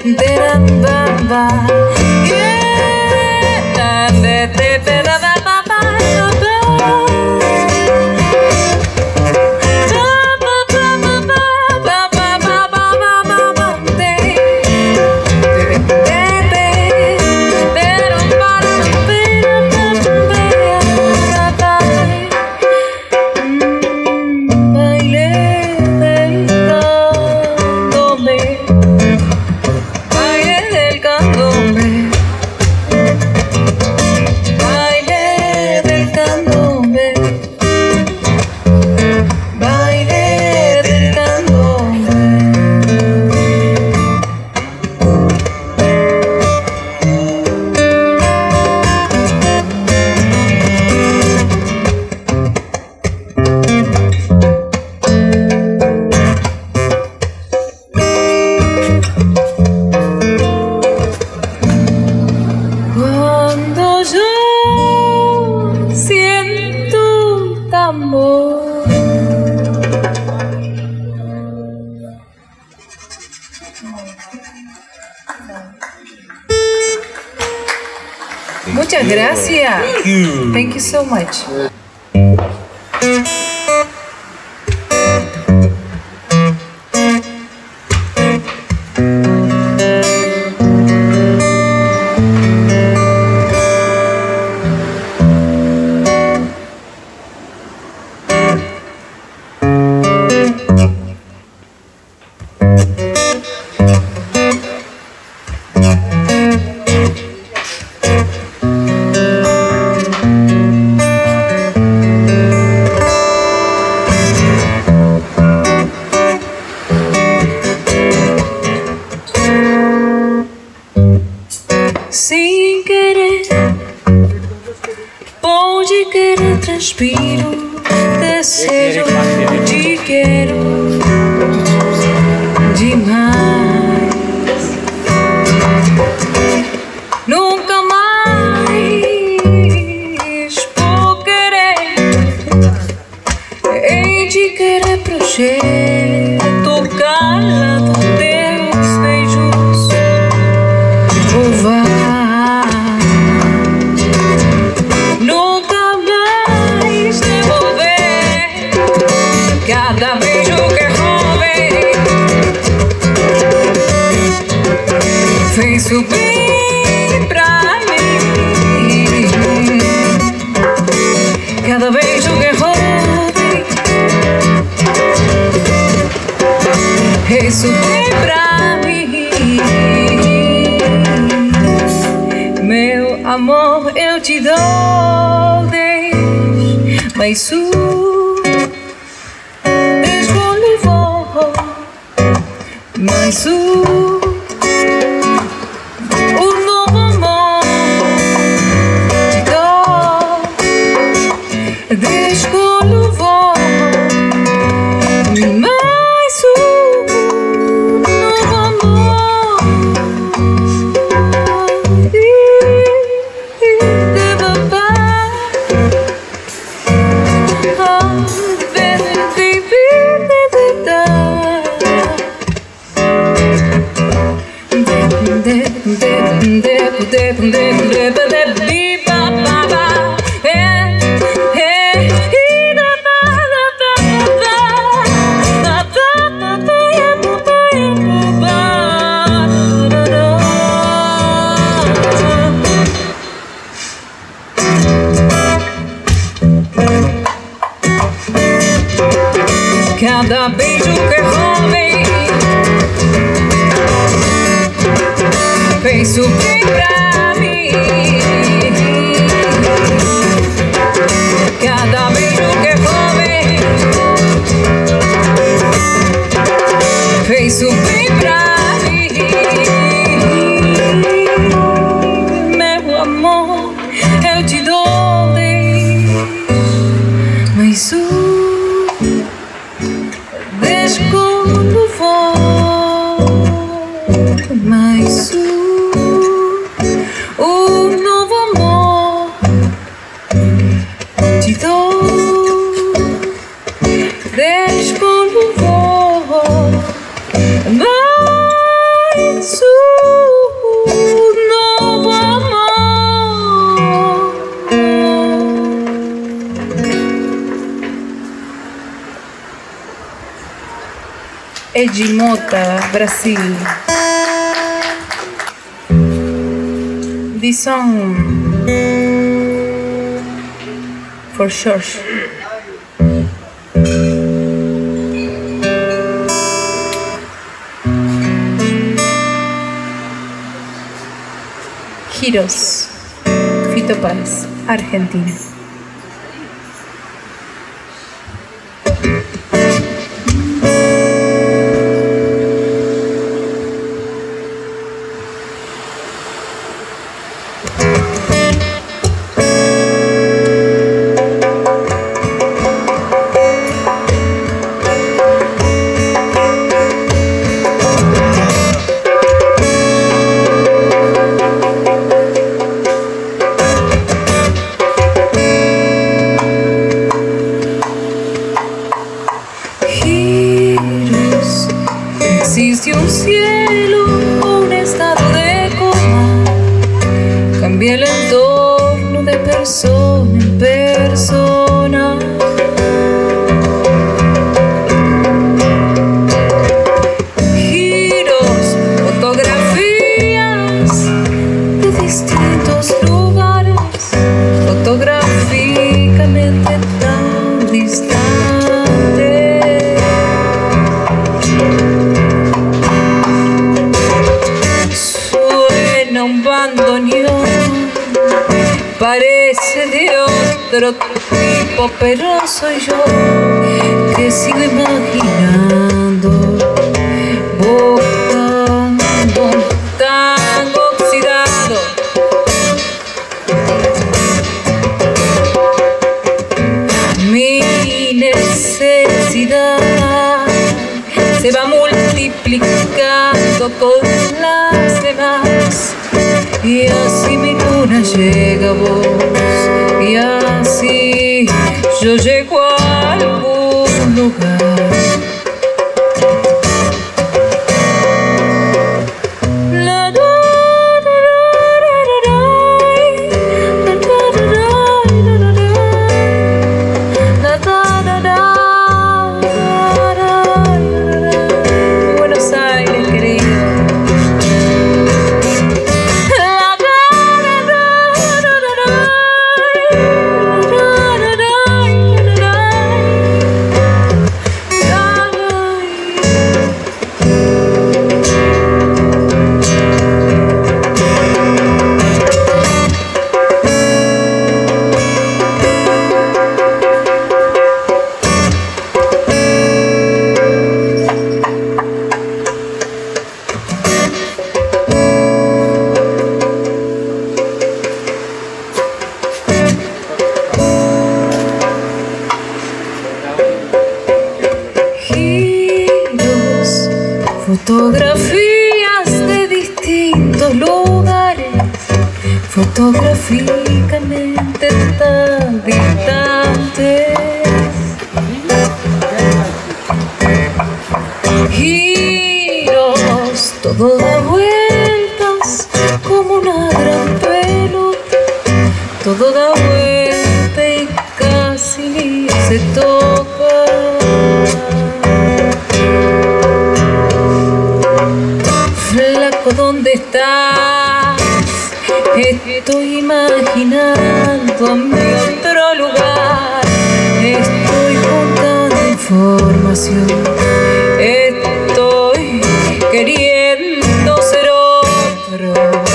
Muchas gracias. Thank you so much. Sem querer, pode querer, transpiro, desejo, te quero demais. Nunca mais vou querer, hei de querer projeto, cala dos teus beijos, vou vai. Cada beijo que roubei fez subir pra mim. Cada beijo que roubei fez subir pra mim. Meu amor, eu te dou 10, mas mas o novo amor te dou, descoluvou, mas o novo amor cada beijo que roubei fez subir pra mim. Cada beijo que roubei fez subir pra mim. Meu amor, eu te dou 10, mas mas o novo amor te dou, descoluvou, mas Egimota, Brasil. This song for George. Giros, Fito Páez, Argentina. Existe un cielo, un estado de coma. Cambia el entorno de persona en persona. Giros, fotografías de distintos lugares, fotográficamente tan distantes. Un bandoneón parece de otro tipo, pero soy yo que sigo imaginando, buscando un tango oxidado. Mi necesidad se va multiplicando con las demás. Y así mi luna llega a vos, y así yo llego a algún lugar. Buenos Aires, querido. Fotografías de distintos lugares, fotográficamente tan distantes. Giros, todo da vueltas como una gran pelota, todo da vuelta y casi ni se toca. Flaco, ¿dónde estás? Estoy imaginando mi otro lugar. Estoy juntando información. Estoy queriendo ser otro.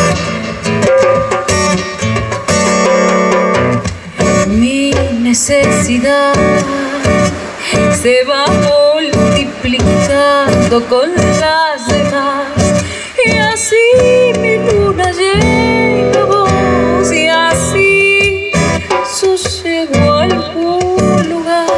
Mi necesidad se va multiplicando con las demás. Y así mi luna llega a vos, y así yo llego a algún lugar.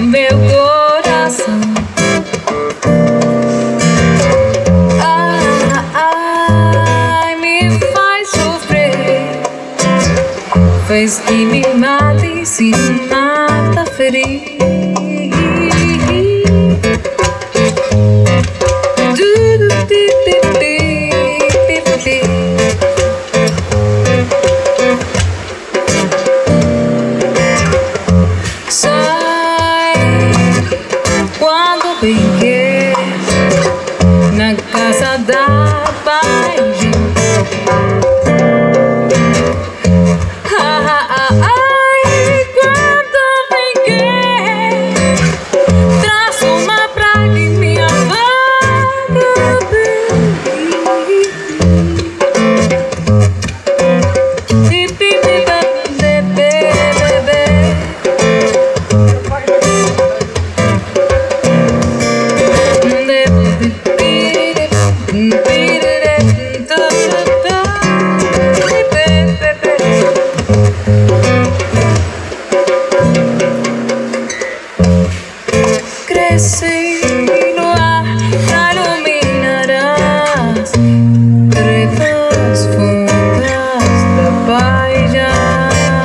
meu coração. Ai, me faz sofrer, fez que me mate se mata ferir. Brinquei na casa da paixão. Ai, quando brinquei, traço uma praga em minha vaga, crece no ar pra iluminar as trevas fundas da paixão.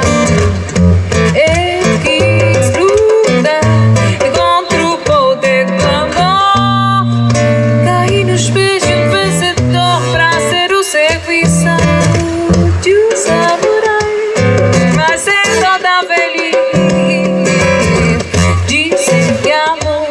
Quis lutar contra o poder do amor, caí nos pés de um vencedor pra ser o serviço de um samurai, mas ser toda feliz. Dizem que amor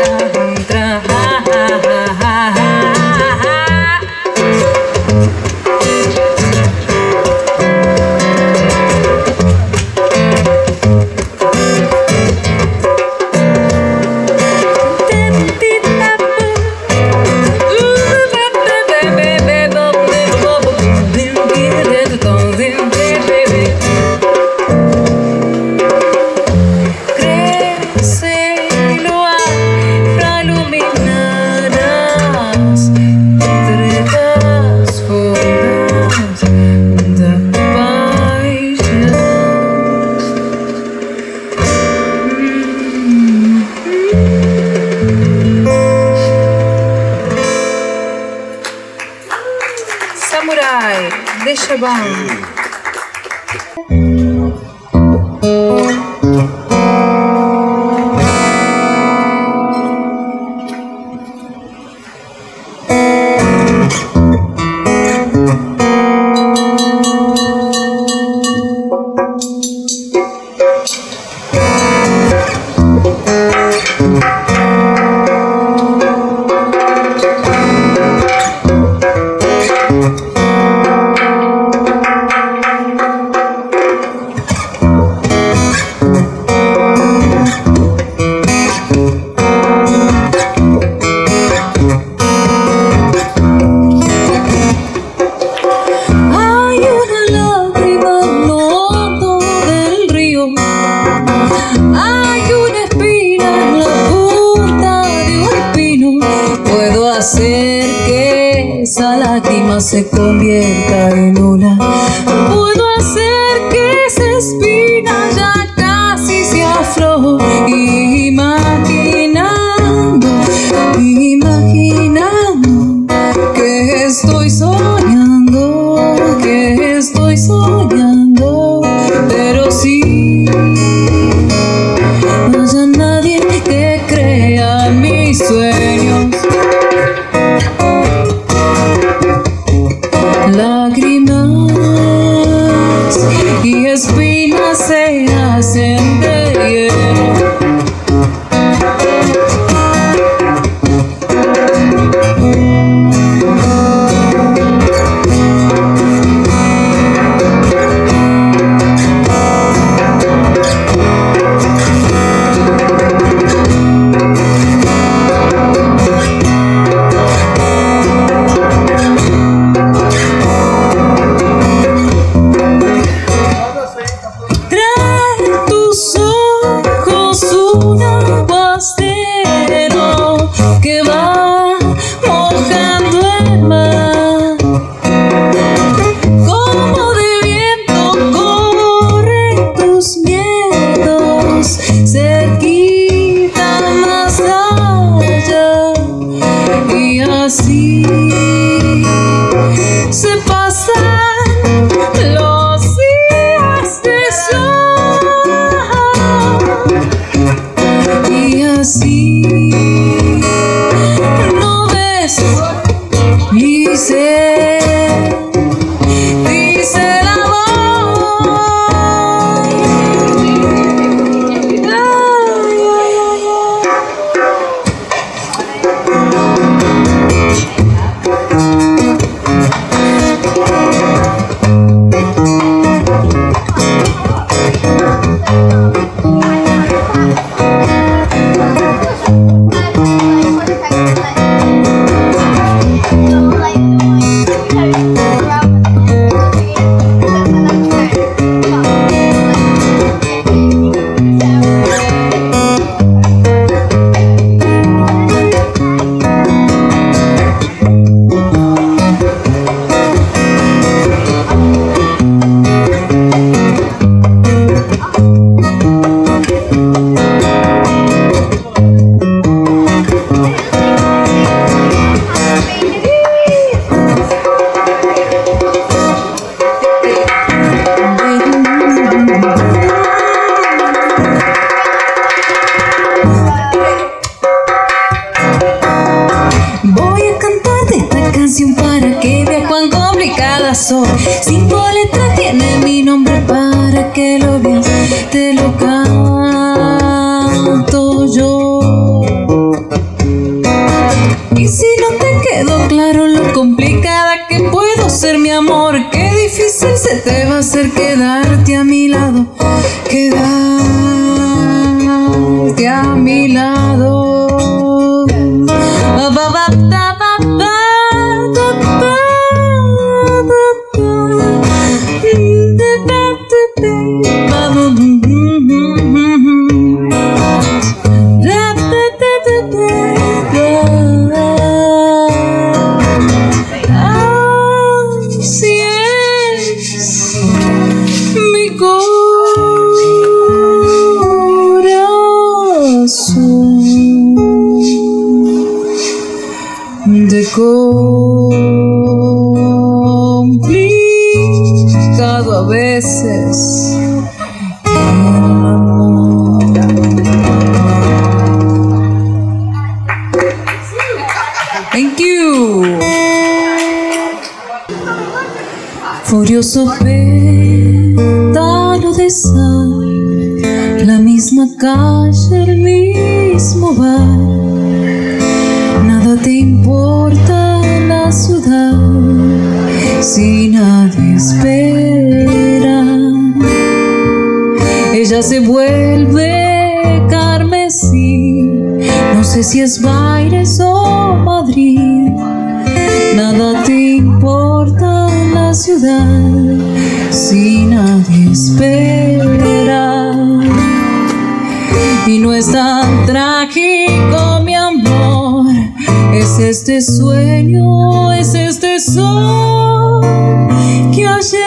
Samurai, deixa bom. Hacer que esa lágrima se convierta en una. Puedo hacer que esa espina ya casi se afloje, imaginando que estoy soñando, pero sí, no haya nadie que crea mis sueños. Lágrimas y espinas se hacen de hielo. soy. 5 letras tiene mi nombre para que lo veas. Te lo canto yo. Y si no te quedó claro lo complicada que puedo ser, mi amor, qué difícil se te va a hacer quedarte a mi lado. Quedarte a mi lado. Así es mi corazón de complicado a veces. Thank you. Furioso pétalo de sal, la misma calle, el mismo bar. Nada te importa la ciudad si nadie espera. Ella se vuelve carmesí, no sé si es Baires o Madrid. Nada te importa la ciudad si nadie espera. Y no es tan trágico, mi amor. Es este sueño, es este sol que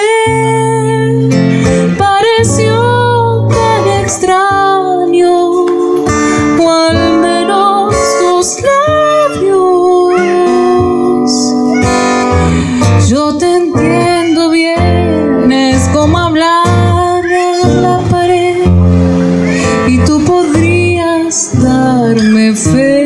ayer pareció tan extraño, o al menos tus labios. Yo te entiendo bien, es como hablar a la pared, y tú podrías darme fe.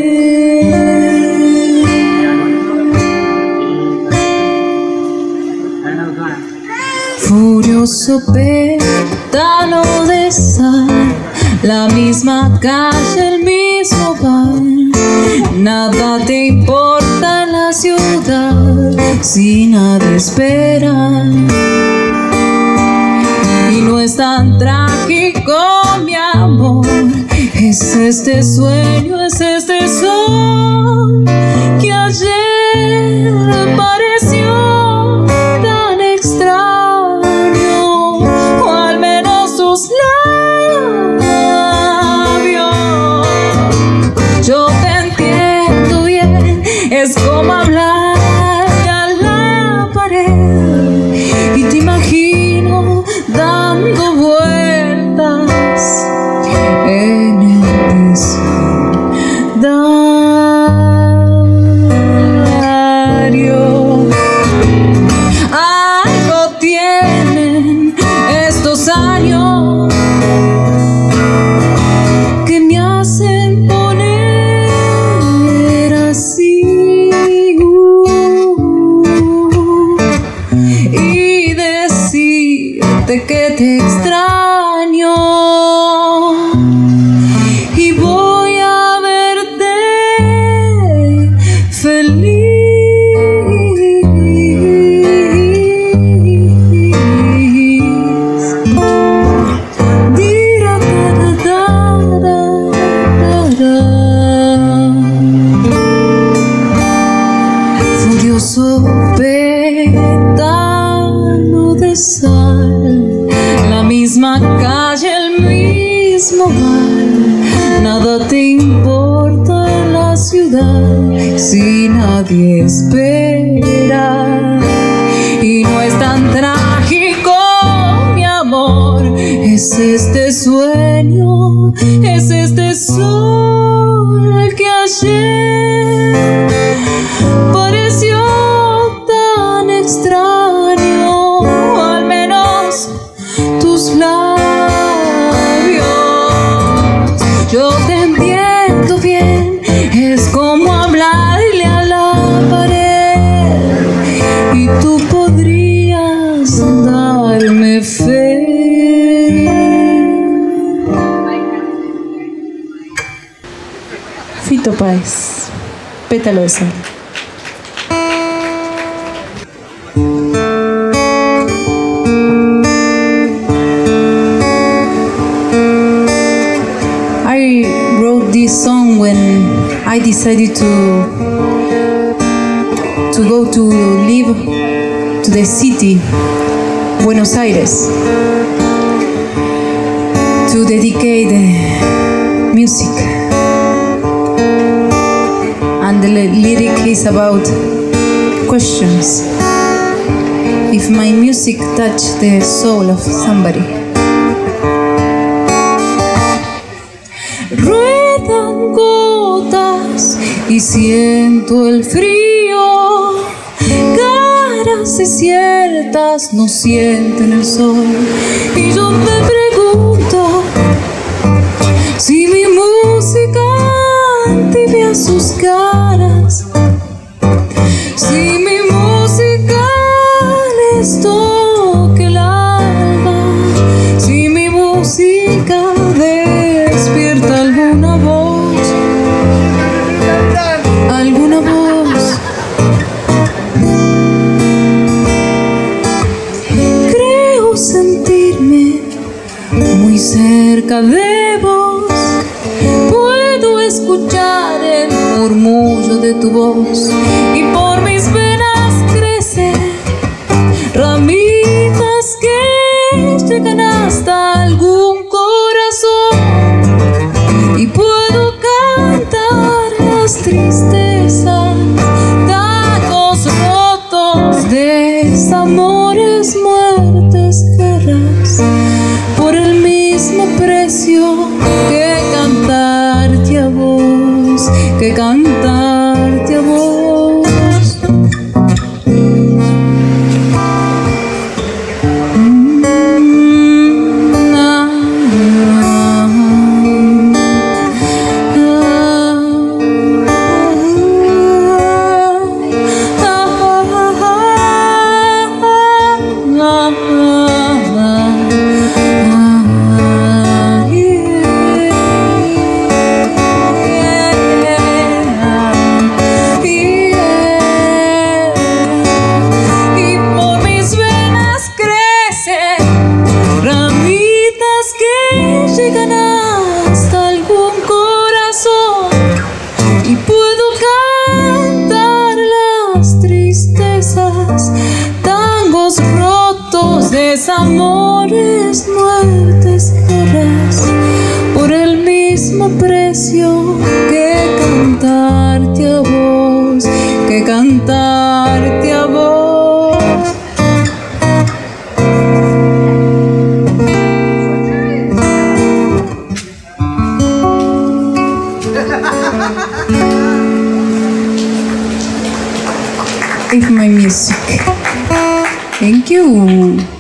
Furioso pétalo de sal, la misma calle, el mismo bar. Nada te importa la ciudad si nadie espera. Y no es tan trágico, mi amor. Es este sueño, es este sol que ayer pareció tan extraño, o al menos tus labios. Yo te entiendo bien, es como hablar a la pared, y te imagino dando vueltas en el vecindario. Algo tienen estos años que me hacen poner así, y decirte que te extraño, y voy a verte feliz. Furioso pétalo de sal, la misma calle, el mismo bar. Nada te importa la ciudad si nadie espera. Y no es tan trágico, mi amor. Es este sueño, es este sol que ayer pareció tan extraño, o al menos tus labios. Yo te entiendo bien, es como hablarle a la pared, y tú podrías Fito Páez, Pétalo de Sal. I wrote this song when I decided to go to live to the city, Buenos Aires, to dedicate the music. And the lyric is about questions. If my music touched the soul of somebody. Ruedan gotas y siento el frío. Caras desiertas no sienten el sol. Y yo me pregunto si mi música tibia sus caras, si mi música les toque el alma, si mi música despierta alguna voz, alguna voz. Creo sentirme muy cerca de vos. Puedo escuchar el murmullo de tu voz y por mis venas crecen ramitas que llegan hasta algún corazón y puedo cantar las tristezas, tacos rotos, desamores, muertes, guerras, por el mismo precio que cantarte a vos, que cantarte a vos. Desamores, muertes, guerras, por el mismo precio que cantarte a vos, que cantarte a vos. It's my music. Thank you.